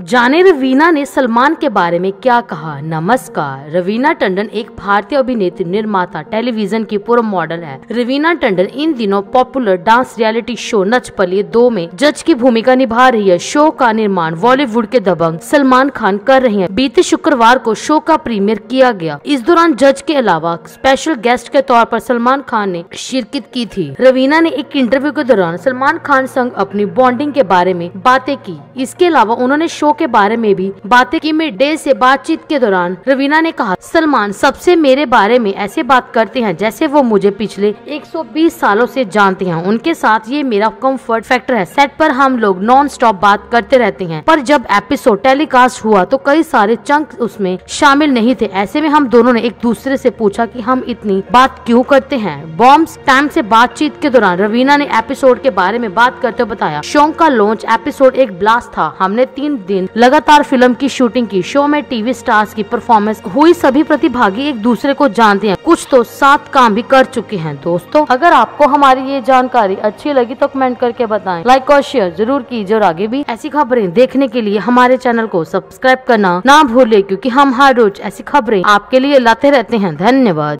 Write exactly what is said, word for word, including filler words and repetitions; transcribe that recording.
जाने रवीना ने सलमान के बारे में क्या कहा। नमस्कार, रवीना टंडन एक भारतीय अभिनेत्री, निर्माता, टेलीविजन की पूर्व मॉडल है। रवीना टंडन इन दिनों popular dance reality show Nach Baliye दो में जज की भूमिका निभा रही है। शो का निर्माण बॉलीवुड के दबंग सलमान खान कर रहे हैं। बीते शुक्रवार को शो का प्रीमियर किया गया। इस दौरान जज के अलावा स्पेशल गेस्ट के तौर पर सलमान खान ने शिरकत की थी। रवीना ने एक इंटरव्यू के दौरान सलमान खान संग अपनी बॉन्डिंग के बारे में बातें की। इसके अलावा उन्होंने शो के बारे में भी बातें की। मिड डे से बातचीत के दौरान रवीना ने कहा, सलमान सबसे मेरे बारे में ऐसे बात करते हैं जैसे वो मुझे पिछले एक सौ बीस सालों से जानते हैं। उनके साथ ये मेरा कंफर्ट फैक्टर है। सेट पर हम लोग नॉन स्टॉप बात करते रहते हैं, पर जब एपिसोड टेलीकास्ट हुआ तो कई सारे चंक उसमें शामिल नहीं थे। ऐसे में हम दोनों ने एक दूसरे से पूछा कि हम इतनी बात क्यों करते हैं। बॉम्ब्स टाइम से बातचीत के दौरान रवीना ने एपिसोड के बारे में बात करते हुए बताया, शो का लॉन्च एपिसोड एक ब्लास्ट था। हमने तीन दिन लगातार फिल्म की शूटिंग की। शो में टीवी स्टार्स की परफॉर्मेंस हुई। सभी प्रतिभागी एक दूसरे को जानते हैं, कुछ तो साथ काम भी कर चुके हैं। दोस्तों, अगर आपको हमारी ये जानकारी अच्छी लगी तो कमेंट करके बताएं, लाइक और शेयर जरूर कीजिए और आगे भी ऐसी खबरें देखने के लिए हमारे चैनल को सब्सक्राइब करना ना भूले, क्योंकि हम हर रोज ऐसी खबरें आपके लिए लाते रहते हैं। धन्यवाद।